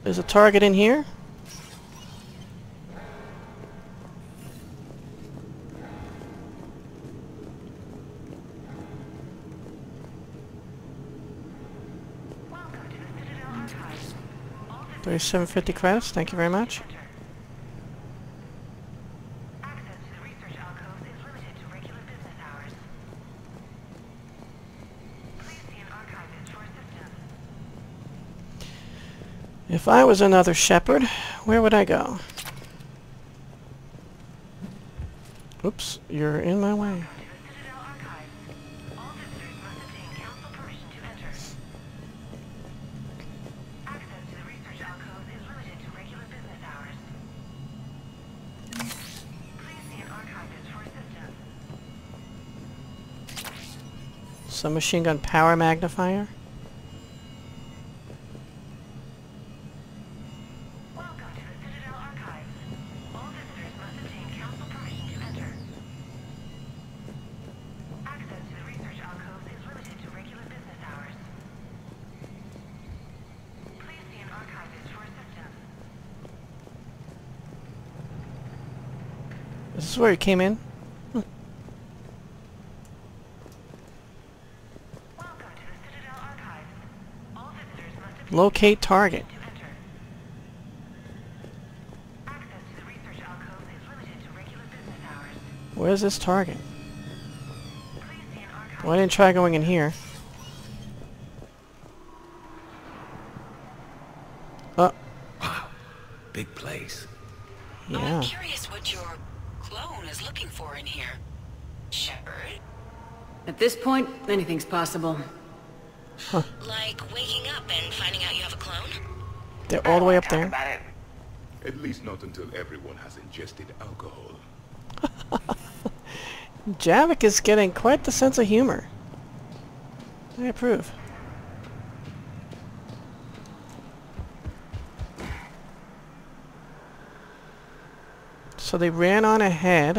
There's a target in here. Welcome to the Citadel archives. All visitors 3750 credits, thank you very much. Access to the research alcoves is limited to regular business hours. Please see an archivist for assistance. If I was another Shepard, where would I go? Oops, you're in my way. Welcome to the Citadel archives. All visitors must obtain council permission to enter. Access to the research alcoves is limited to regular business hours. Please see an archivist for assistance. Some machine gun power magnifier. Welcome to the Citadel archives. All visitors must obtain council permission to enter. Access to the research alcoves is limited to regular business hours. Please see an archivist for assistance. This is where he came in. Welcome to the Citadel archives. All visitors must obtain Locate target. to enter. Access to the research alcoves is limited to regular business hours. Where's this target? Please see an archivist. Well, I didn't try going in here. Oh, Wow, big place. yeah. I'm curious what your clone is looking for in here. Shepard? At this point, anything's possible. Like waking up and finding out you have a clone? They're all the way up there. About it. At least not until everyone has ingested alcohol. Javik is getting quite the sense of humor. I approve. So they ran on ahead.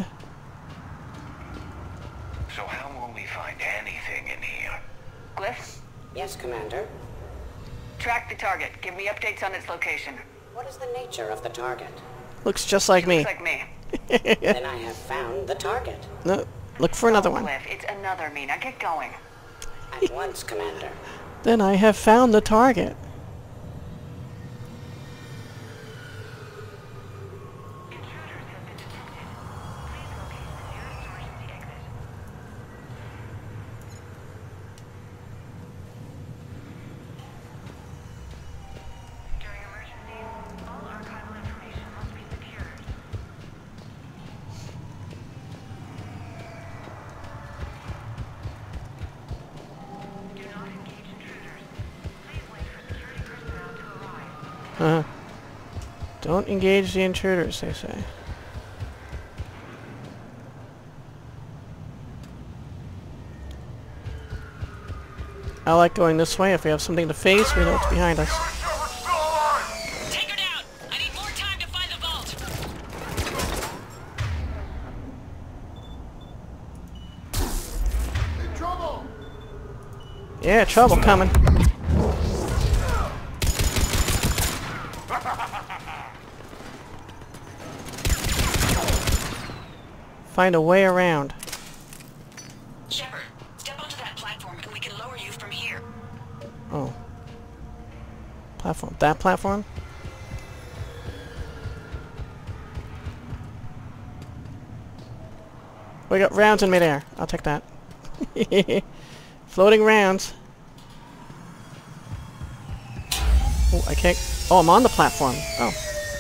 So how will we find anything in here? Glyph, Yes, Commander. track the target. Give me updates on its location. What is the nature of the target? Looks just like me. Looks like me. Then I have found the target. No, look for another one. Glyph, it's another me. Now get going. At once, Commander. Then I have found the target. Intruders have been detected. Please locate the nearest emergency exit. During emergencies, all archival information must be secured. Do not engage intruders. Please wait for security personnel to arrive. Don't engage the intruders, they say. I like going this way. If we have something to face, we know what's behind us. Take her down! I need more time to find the vault! Yeah, trouble coming. Find a way around. Shepard, step onto that platform and we can lower you from here. Oh. Platform. That platform? We got rounds in midair. I'll take that. Floating rounds. Oh, I can't... Oh, I'm on the platform. Oh.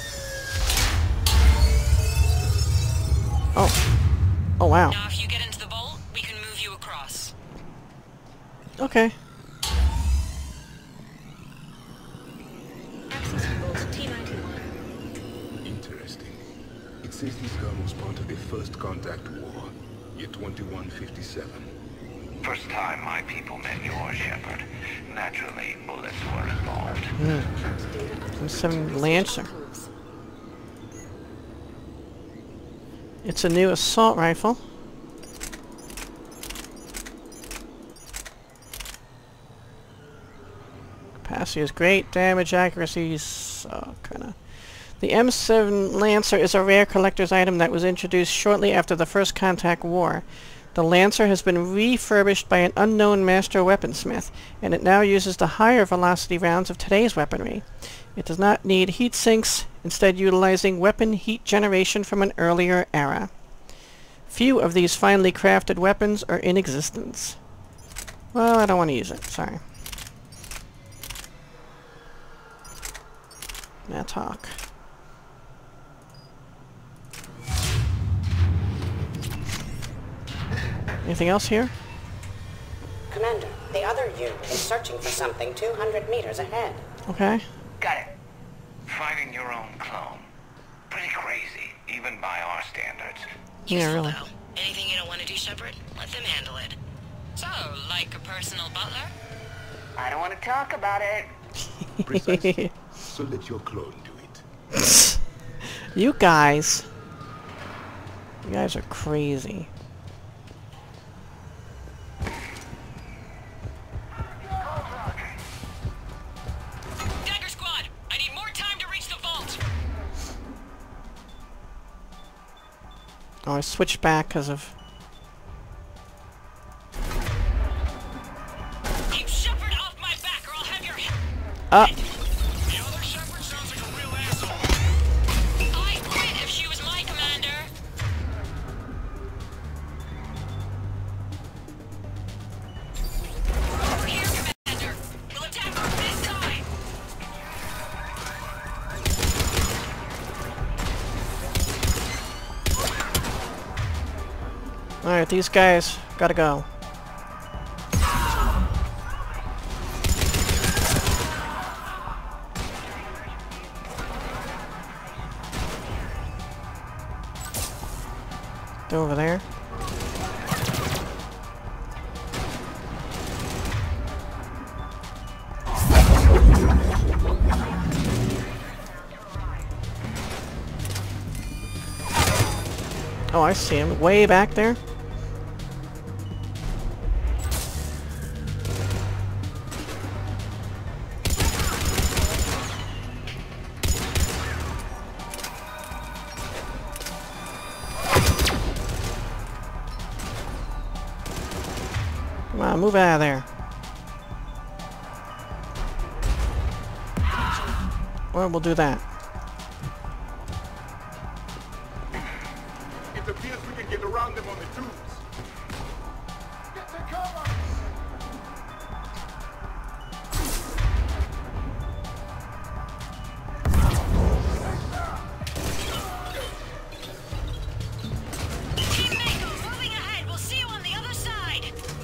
Oh. Oh, wow. Now if you get into the vault, we can move you across. Okay. Access to vault T91. Interesting. It says this gun was part of the First Contact War, year 2157. First time my people met yours, Shepard. Naturally, bullets were involved. Some Lancer. It's a new assault rifle. Capacity is great. Damage accuracy is so kinda. The M7 Lancer is a rare collector's item that was introduced shortly after the First Contact War. The Lancer has been refurbished by an unknown master weaponsmith, and it now uses the higher velocity rounds of today's weaponry. It does not need heat sinks, instead utilizing weapon heat generation from an earlier era. Few of these finely crafted weapons are in existence. Well, I don't want to use it, sorry. Now talk. Anything else here? Commander, the other U is searching for something 200 meters ahead. Okay. Got it. Fighting your own clone. Pretty crazy, even by our standards. Yeah, Useful, really. though. Anything you don't want to do, Shepard? Let them handle it. So, like a personal butler? I don't want to talk about it. Precisely. So let your clone do it. You guys are crazy. Dagger Squad! I need more time to reach the vault! Oh, I switched back because of... Keep Shepard off my back or I'll have your head... The other Shepard sounds like a real asshole. I'd quit if she was my commander! Over here, Commander! We'll attack from this side! Alright, these guys gotta go. They're over there. Oh, I see him. Way back there. Come on, move out of there. Or we'll do that. It appears we can get around them on the tubes. Get to cover! Team Mako, moving ahead! We'll see you on the other side!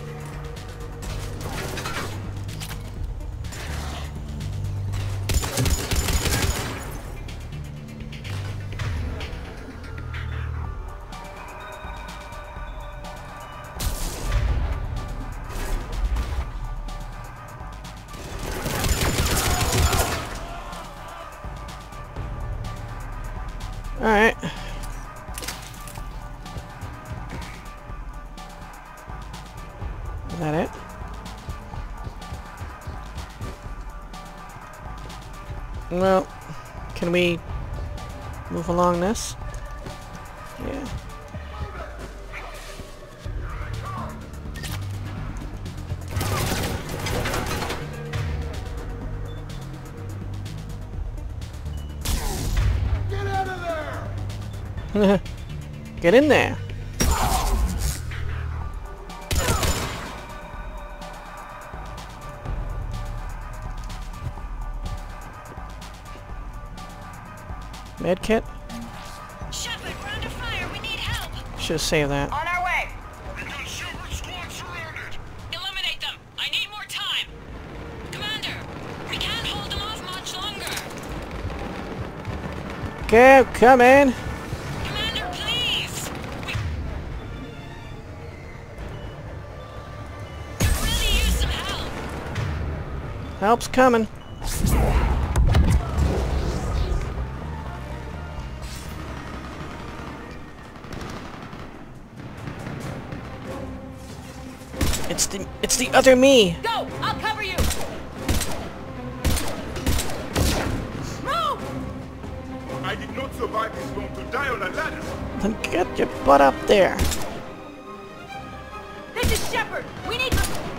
Alright. Is that it? Well, can we move along this? Yeah. Get out of there! Get in there. Medkit? Shepard, we're under fire! We need help! Should have saved that. On our way. We got Shepard squad surrounded. Eliminate them! I need more time! Commander, we can't hold them off much longer! Okay, come in. Commander, please! We could really use some help! Help's coming. It's the other me. Go! I'll cover you! Move! survive this long to die on a ladder. Then get your butt up there. This is Shepard! We need...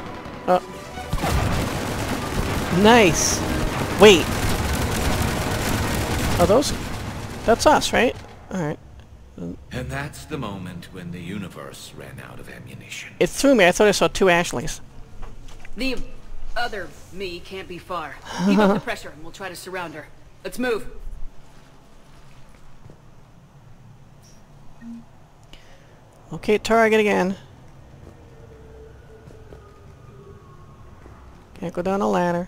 Nice. Wait. Are those... That's us, right? Alright. And that's the moment when the universe ran out of ammunition. It threw me. I thought I saw two Ashleys. The other me can't be far. Keep up the pressure and we'll try to surround her. Let's move. Okay, target again. Can't go down a ladder.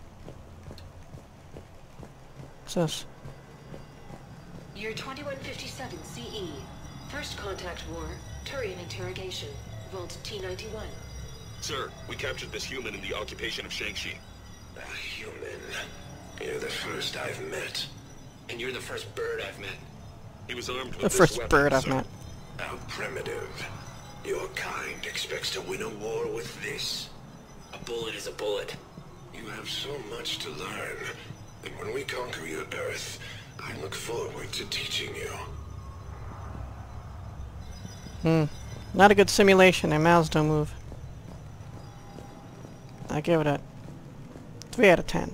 What's this? Year 2157 CE. First contact war. Turian interrogation. Vault T91. Sir, we captured this human in the occupation of Shang-Chi. A human? You're the first I've met. And you're the first bird I've met. He was armed with The this first weapon, bird I've sir. met. How primitive. Your kind expects to win a war with this. A bullet is a bullet. You have so much to learn. And when we conquer your Earth, I look forward to teaching you. Not a good simulation. Their mouths don't move. I give it a 3 out of 10.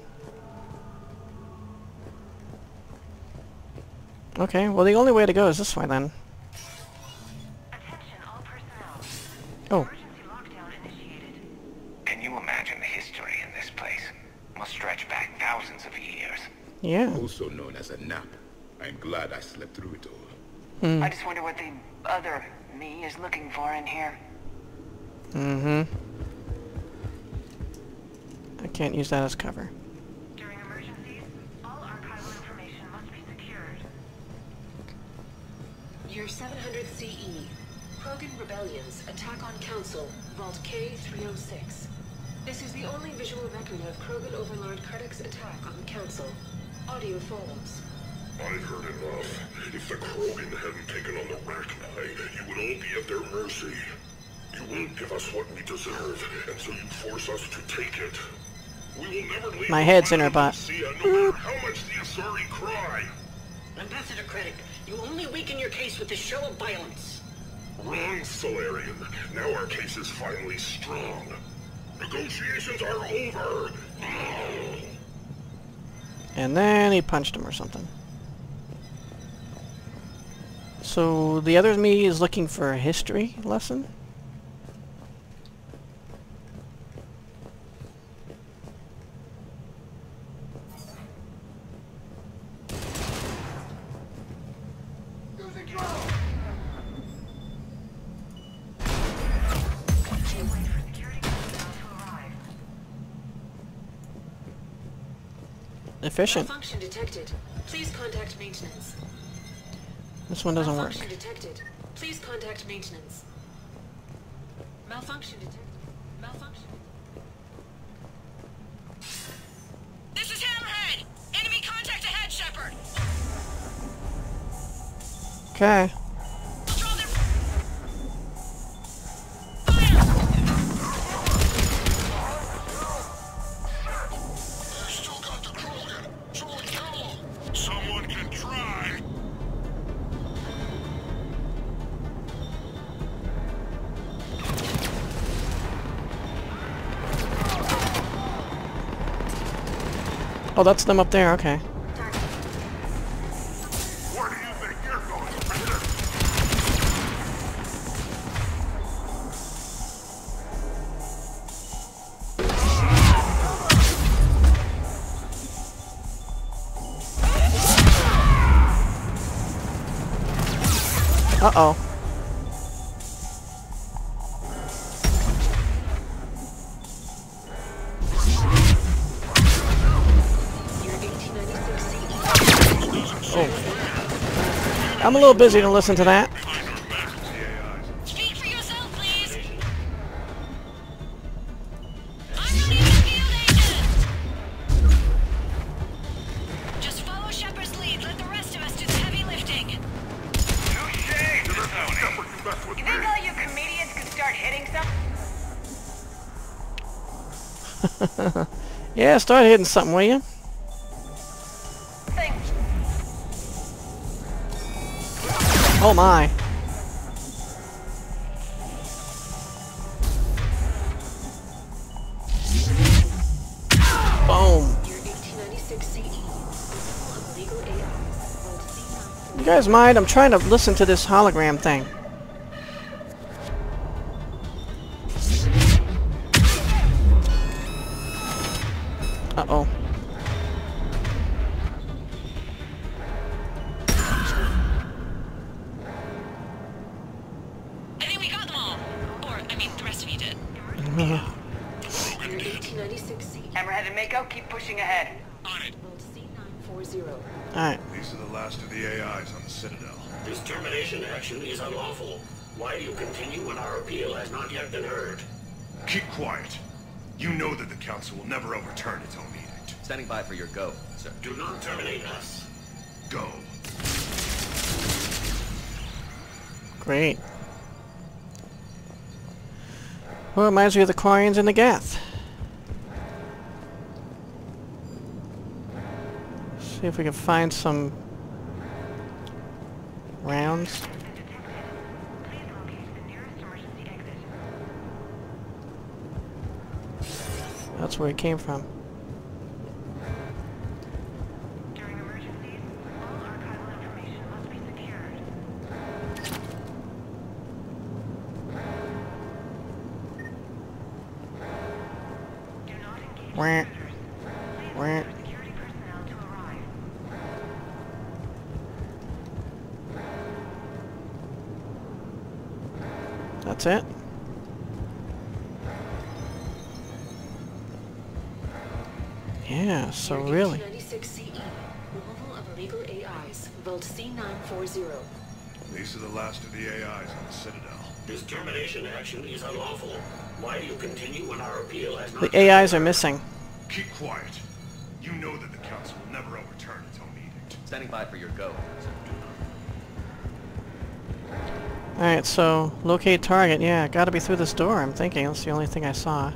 Okay, well the only way to go is this way then. Attention all personnel. Oh. Emergency lockdown initiated. Can you imagine the history in this place? Must stretch back thousands of years. Yeah. Also known as a nap. I'm glad I slept through it all. I just wonder what the other me is looking for in here. I can't use that as cover. During emergencies, all archival information must be secured. Year 700 CE. Krogan rebellions attack on Council. Vault K306. This is the only visual record of Krogan Overlord Kardec's attack on Council. Audio follows. I've heard enough. If the Krogan hadn't taken on the Rachni, you would all be at their mercy. You won't give us what we deserve, and so you force us to take it. We will never leave. My head's in her butt. No matter how much the Asari cry. Ambassador Krennic, you only weaken your case with the show of violence. Wrong, Solarian. Now our case is finally strong. Negotiations are over. And then he punched him or something. So the other me is looking for a history lesson? Efficient. Malfunction detected. Please contact maintenance. This one doesn't work. Malfunction detected. Please contact maintenance. Malfunction detected. Malfunction. This is Hammerhead! Enemy contact ahead, Shepard! Okay. Draw their... Still got the Krogan, so we kill them. Someone can try. Oh, that's them up there, okay. Where do you think you're going, Commander? Uh-oh. Year 1896 CE. Oh. I'm a little busy to listen to that. Speak for yourself, please! I'm your leading field agent! Just follow Shepard's lead. Let the rest of us do the heavy lifting. You think all you comedians could start hitting something? Yeah, start hitting something, will you? Oh my. Boom. You guys mind? I'm trying to listen to this hologram thing. Uh-oh. I think we got them all. Or, I mean, the rest of you did. Hammerhead and Mako, keep pushing ahead. On it. Alright. These are the last of the AIs on the Citadel. This termination action is unlawful. Why do you continue when our appeal has not yet been heard? Keep quiet. You know that the Council will never overturn its own edict. Standing by for your go, sir. Do not terminate us. Go. Great. Well, it reminds me of the Quarians and the Gath. See if we can find some rounds. That's where it came from. During emergencies, all archival information must be secured. Do not engage Wah. intruders. Please Wah. wait for security personnel to arrive. That's it. Yeah, so really. 96 CE. Removal of illegal AIs. Vault C940. These are the last of the AIs on the Citadel. This termination action is unlawful. Why do you continue when our appeal has not... The AIs are missing. Keep quiet. You know that the Council will never overturn its own edict. Standing by for your go, sir. Alright, so locate target. Yeah, gotta be through this door, I'm thinking. That's the only thing I saw.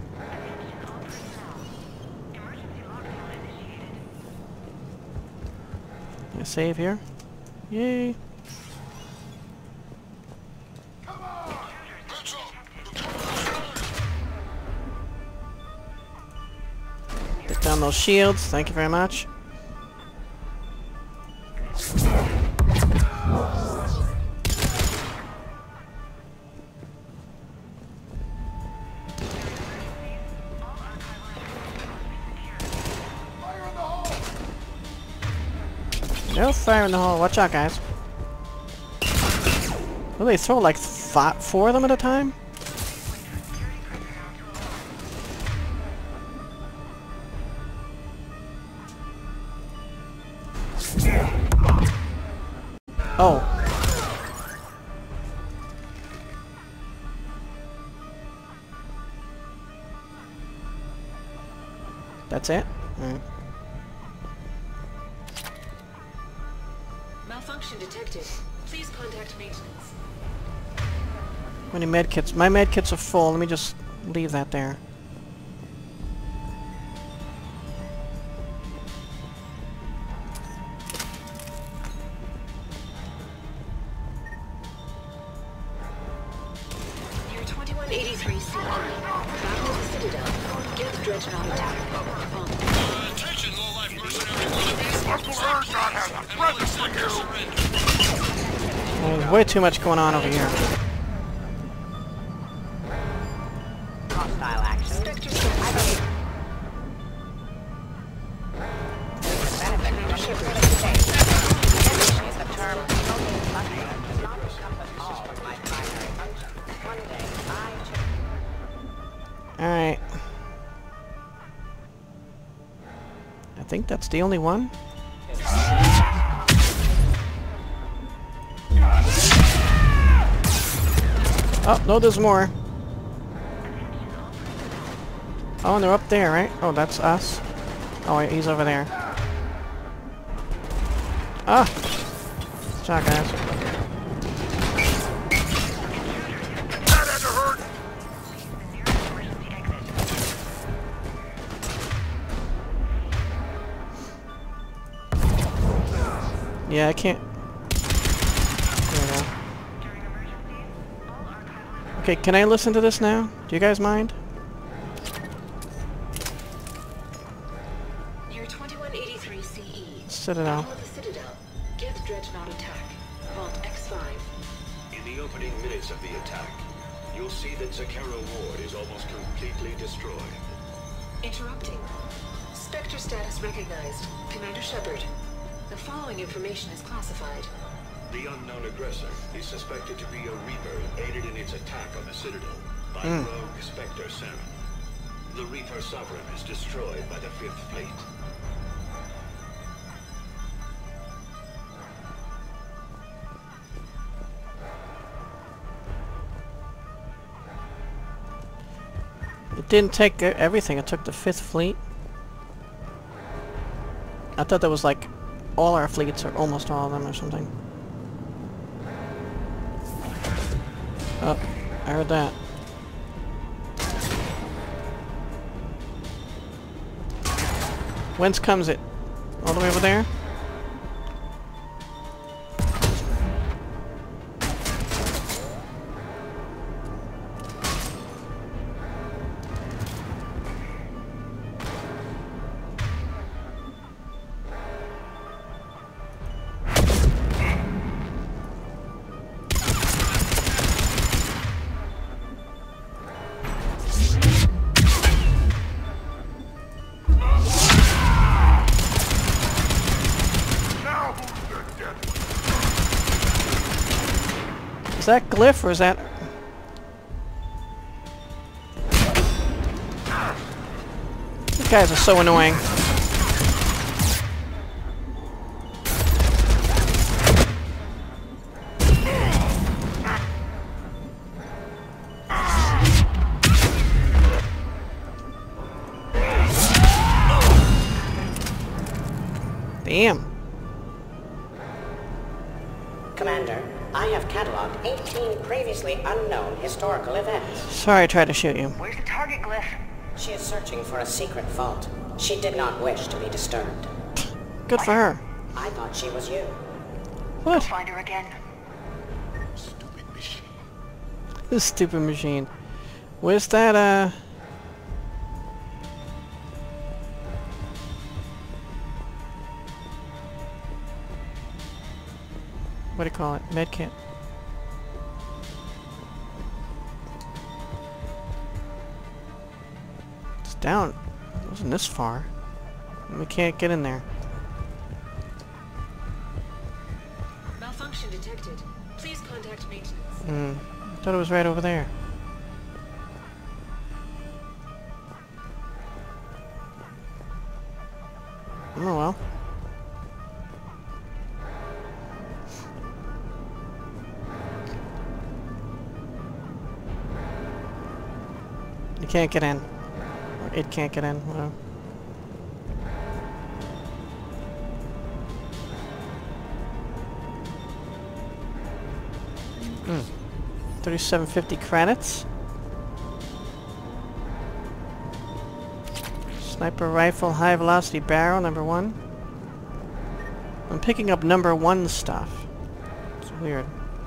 Can I save here? Yay! Take down those shields, thank you very much. No fire in the hole. Watch out, guys. Will they throw like four of them at a time? Oh. That's it? Alright. Malfunction detected. Please contact maintenance. How many medkits? My medkits are full. Let me just leave that there. Year 2183 CE. Battle of the Citadel. Get the Dreadnought attack. Attention, low-life mercenary wannabes. Uncle Earthshot has a present for you. There's way too much going on over here. Hostile action. Spectre The term total buffering does not encompass all of my primary functions. One day, Alright. I think that's the only one. Oh, no, there's more. Oh, and they're up there, right? Oh, that's us. Oh, wait, he's over there. Ah! Shot, guys. That had to hurt. Yeah, I can't. Okay, can I listen to this now? Do you guys mind? Year 2183 CE. Citadel. Battle of the Citadel. Geth Dreadnought attack. Vault X5. In the opening minutes of the attack, you'll see that Zakero Ward is almost completely destroyed. Interrupting. Spectre status recognized. Commander Shepard. The following information is classified. The unknown aggressor is suspected to be a Reaper aided in its attack on the Citadel by rogue Spectre Saren. The Reaper Sovereign is destroyed by the 5th Fleet. It didn't take everything, it took the 5th Fleet. I thought that was like all our fleets, or almost all of them, or something. Oh, I heard that. Whence comes it? All the way over there? Is that glyph or is that... These guys are so annoying. Damn. Commander, I have cataloged 18 previously unknown historical events. Sorry I tried to shoot you. Where's the target glyph? She is searching for a secret vault. She did not wish to be disturbed. Good for her. I thought she was you. What? Find her again. Stupid machine. This stupid machine. Where's that, what do you call it? Medkit. It's down. It wasn't this far. We can't get in there. Malfunction detected. Please contact maintenance. I thought it was right over there. Oh well. You can't get in. Or it can't get in, whatever. Hmm. 3750 credits. Sniper rifle, high velocity barrel, number 1. I'm picking up number 1 stuff. It's weird.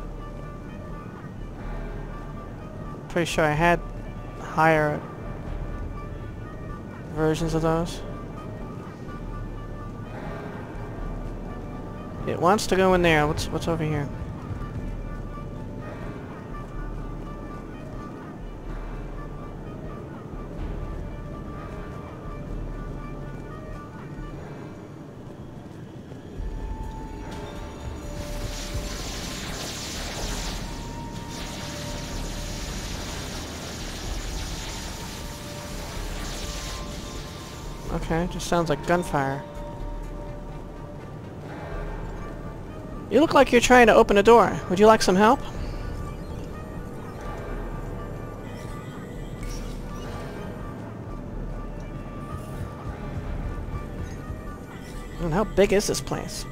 Pretty sure I had higher versions of those. It wants to go in there. What's over here? Okay, just sounds like gunfire. You look like you're trying to open a door. Would you like some help? And how big is this place?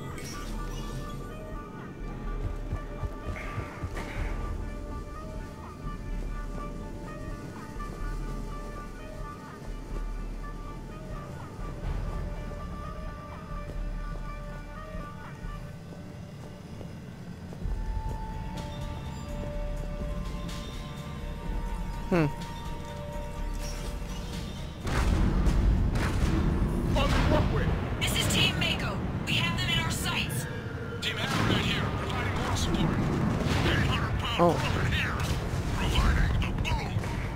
This is Team Mako. We have them in our sights. Team Hammer right here, providing moral support. 800-pound Oh. brother here, providing boom.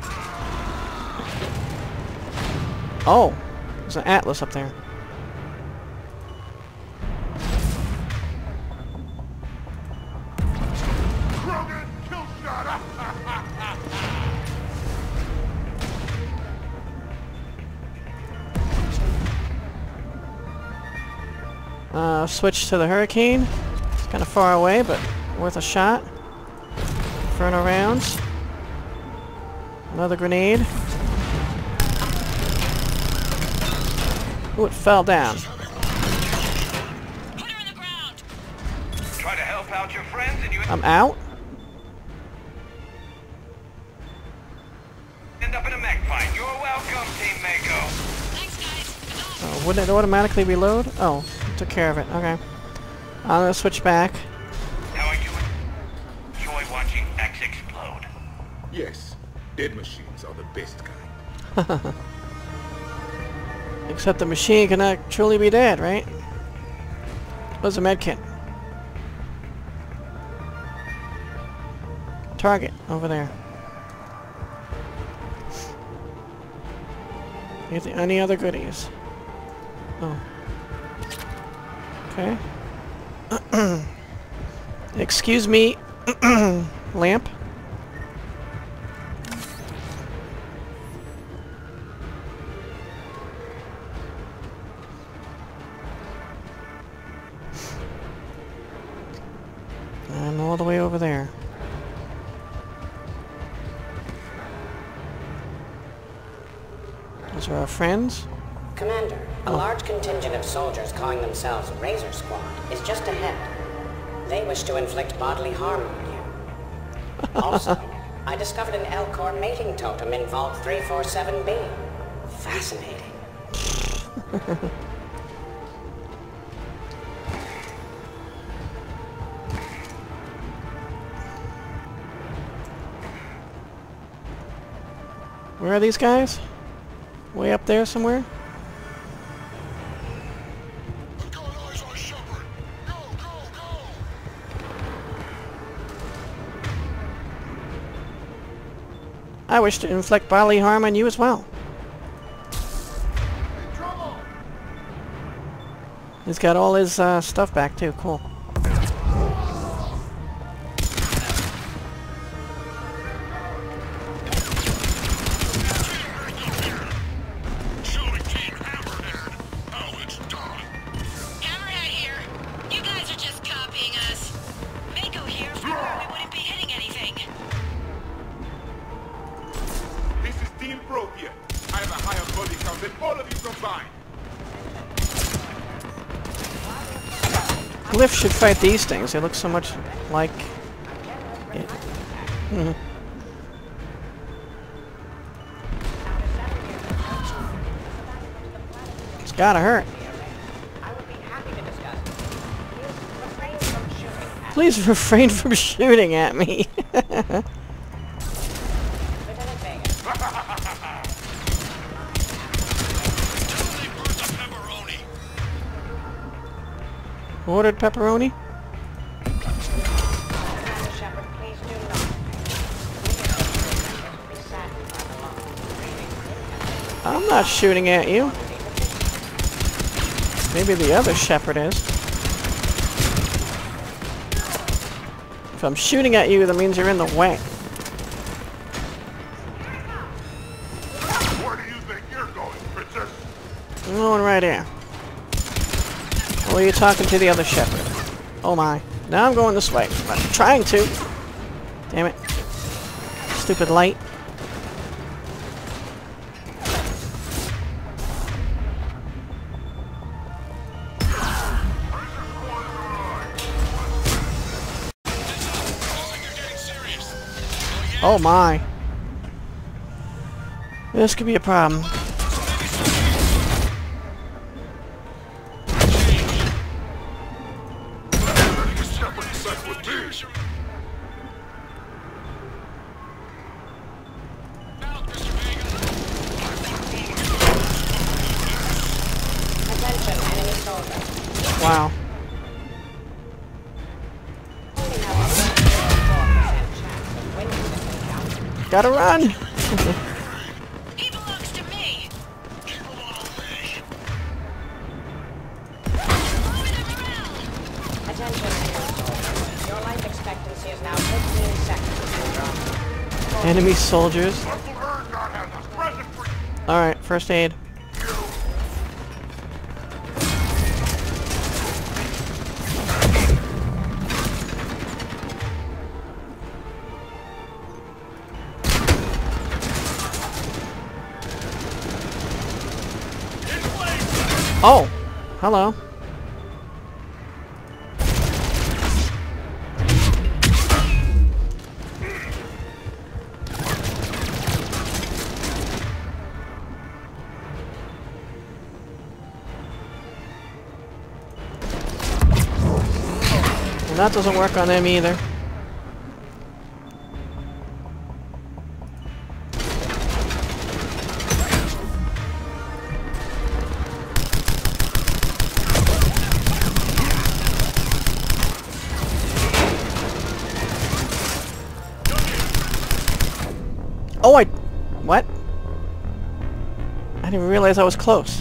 Oh, there's an Atlas up there. Krogan, kill shot. Switch to the Hurricane. It's kind of far away, but worth a shot. Inferno rounds. Another grenade. Ooh, it fell down. Put her in the ground. Try to help out your friends and you I'm out? end up in a mech fight. You're welcome, Team Mako. Thanks, guys. Oh, wouldn't it automatically reload? Oh, it took care of it. Okay. I'm gonna switch back. How are you? Enjoy watching X explode. Yes, dead machines are the best kind. Except the machine cannot truly be dead, right? What's a medkit? Target, over there. Any other goodies? Oh. Okay. Excuse me, lamp. And all the way over there. Those are our friends. Commander, a large contingent of soldiers calling themselves Razor Squad is just ahead. They wish to inflict bodily harm on you. Also, I discovered an L-Core mating totem in Vault 347B. Fascinating. Where are these guys? Way up there somewhere? I've got eyes on Shepard. Go, go, go! I wish to inflict bodily harm on you as well. In trouble! He's got all his stuff back too. Cool. Shooting Team Hammerhead. Oh, it's done. Hammerhead here. You guys are just copying us. Mako here figured we wouldn't be hitting anything. This is Team Propia. I have a higher body count than all of you combined. Glyph should fight these things. They look so much like it. It's gotta hurt. Please refrain from shooting at me. Ordered pepperoni? Shepard, please do not. I'm not shooting at you. Maybe the other Shepard is. If I'm shooting at you, that means you're in the way. Where do you think you're going, Princess? I'm going right here. Or are you talking to the other Shepard? Oh my. Now I'm going this way. I'm trying to. Damn it. Stupid light. Oh my. This could be a problem. while. Gotta run! He belongs to me. Attention, soldiers. Your life expectancy is now 15 seconds. Enemy soldiers. Alright, first aid. Oh! Hello. Well, that doesn't work on them either. Oh, what? I didn't realize I was close.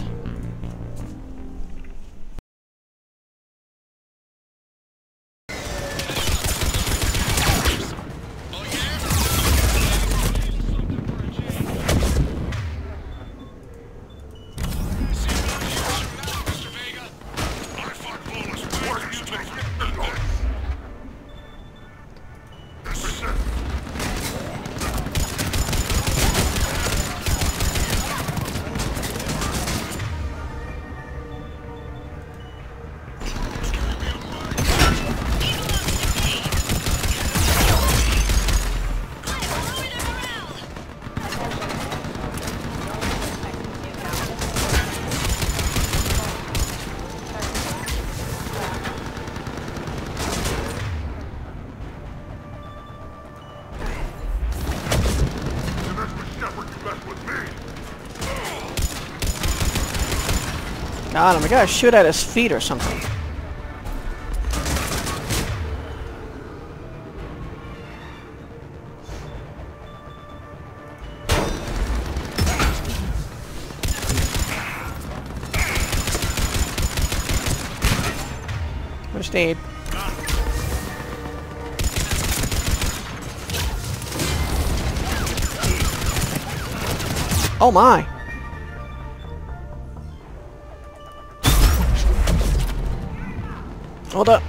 Got him. I gotta shoot at his feet or something. First aid. Oh my! Hold up.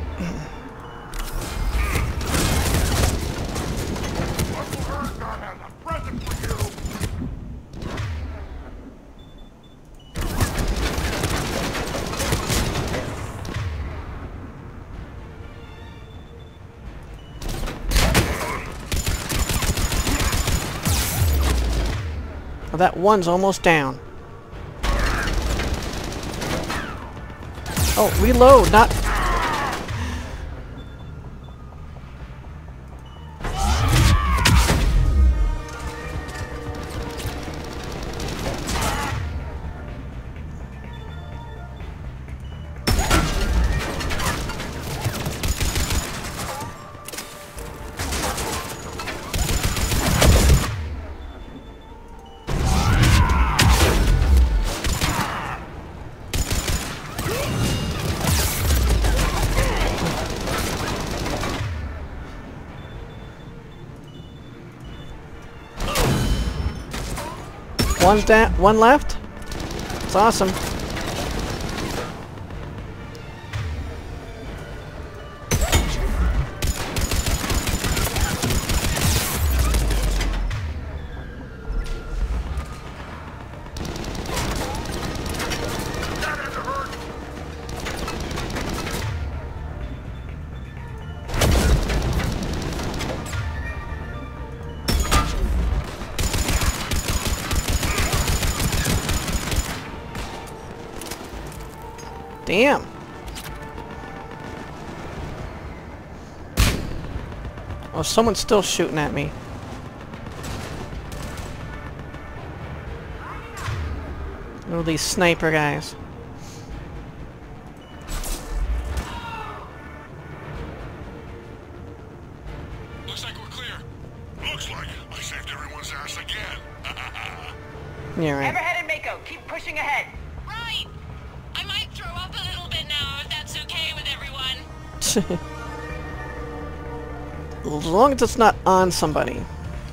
Well, that one's almost down. Oh, reload, not... One's down, one left? It's awesome. Damn. Oh, someone's still shooting at me. Oh, these sniper guys. I saved everyone's ass again. Yeah, right. Everhead and Mako, keep pushing ahead. Right! I might throw up a little bit now, if that's okay with everyone. As long as it's not on somebody.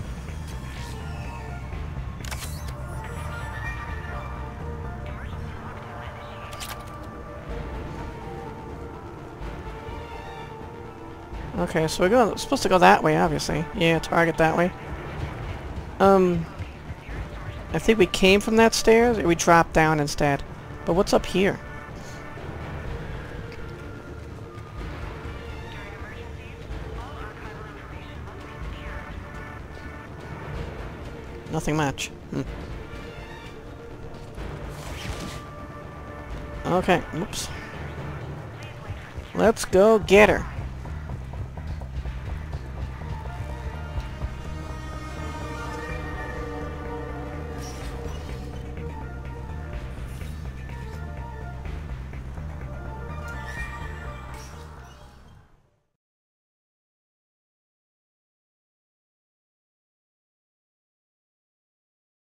Okay, so we're supposed to go that way, obviously. Yeah, target that way. I think we came from that stairs, or we dropped down instead. But what's up here? Nothing much. Okay, oops. Let's go get her.